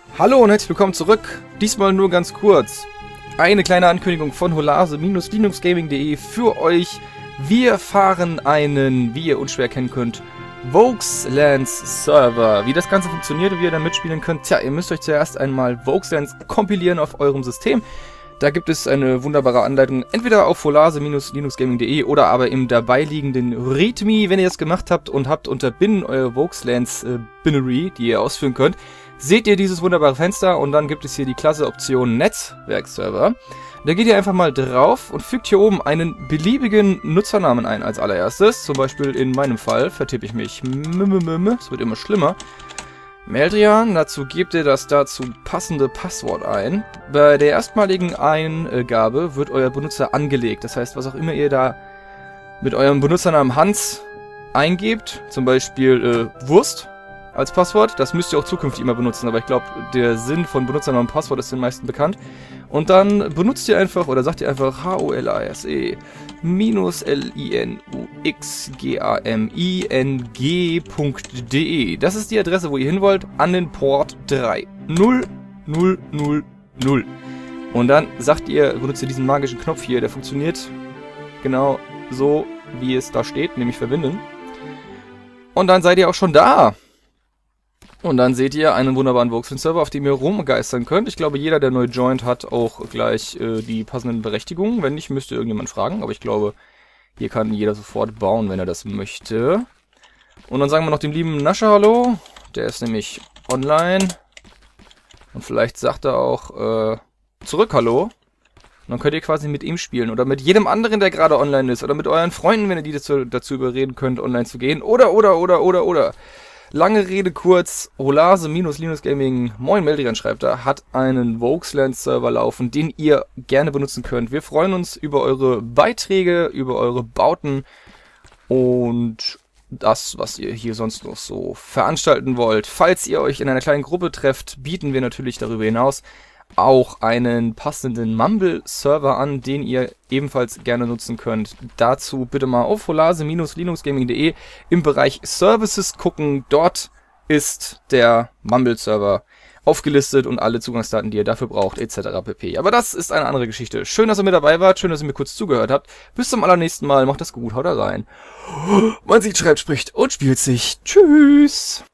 Hallo und herzlich willkommen zurück. Diesmal nur ganz kurz. Eine kleine Ankündigung von holase-linuxgaming.de für euch. Wir fahren einen, wie ihr unschwer kennen könnt, Voxlands Server. Wie das Ganze funktioniert und wie ihr da mitspielen könnt, tja, ihr müsst euch zuerst einmal Voxlands kompilieren auf eurem System. Da gibt es eine wunderbare Anleitung, entweder auf holase-linuxgaming.de oder aber im dabeiliegenden README. Wenn ihr das gemacht habt und habt unter Bin euer Voxlands Binary, die ihr ausführen könnt, seht ihr dieses wunderbare Fenster und dann gibt es hier die klasse Option Netzwerkserver. Da geht ihr einfach mal drauf und fügt hier oben einen beliebigen Nutzernamen ein als allererstes. Zum Beispiel in meinem Fall vertippe ich mich es wird immer schlimmer. Meldrian, dazu gebt ihr das dazu passende Passwort ein. Bei der erstmaligen Eingabe wird euer Benutzer angelegt. Das heißt, was auch immer ihr da mit eurem Benutzernamen Hans eingebt, zum Beispiel Wurst als Passwort, das müsst ihr auch zukünftig immer benutzen, aber ich glaube, der Sinn von Benutzernamen und Passwort ist den meisten bekannt. Und dann benutzt ihr einfach, oder sagt ihr einfach holase-linuxgaming.de. Das ist die Adresse, wo ihr hin wollt, an den Port 30000. Und dann sagt ihr, benutzt ihr diesen magischen Knopf hier, der funktioniert genau so, wie es da steht, nämlich verbinden. Und dann seid ihr auch schon da. Und dann seht ihr einen wunderbaren Voxlands-Server, auf dem ihr rumgeistern könnt. Ich glaube, jeder, der neu joint, hat auch gleich die passenden Berechtigungen. Wenn nicht, müsste irgendjemand fragen. Aber ich glaube, hier kann jeder sofort bauen, wenn er das möchte. Und dann sagen wir noch dem lieben Nascher Hallo. Der ist nämlich online. Und vielleicht sagt er auch zurück Hallo. Und dann könnt ihr quasi mit ihm spielen. Oder mit jedem anderen, der gerade online ist. Oder mit euren Freunden, wenn ihr die dazu überreden könnt, online zu gehen. Oder. Lange Rede kurz, holase-linuxgaming, moin Meldrian schreibt da, hat einen Voxlands Server laufen, den ihr gerne benutzen könnt. Wir freuen uns über eure Beiträge, über eure Bauten und das, was ihr hier sonst noch so veranstalten wollt. Falls ihr euch in einer kleinen Gruppe trefft, bieten wir natürlich darüber hinaus auch einen passenden Mumble-Server an, den ihr ebenfalls gerne nutzen könnt. Dazu bitte mal auf holase-linuxgaming.de im Bereich Services gucken. Dort ist der Mumble-Server aufgelistet und alle Zugangsdaten, die ihr dafür braucht, etc. pp. Aber das ist eine andere Geschichte. Schön, dass ihr mit dabei wart. Schön, dass ihr mir kurz zugehört habt. Bis zum allernächsten Mal. Macht das gut. Haut rein. Man sieht, schreibt, spricht und spielt sich. Tschüss.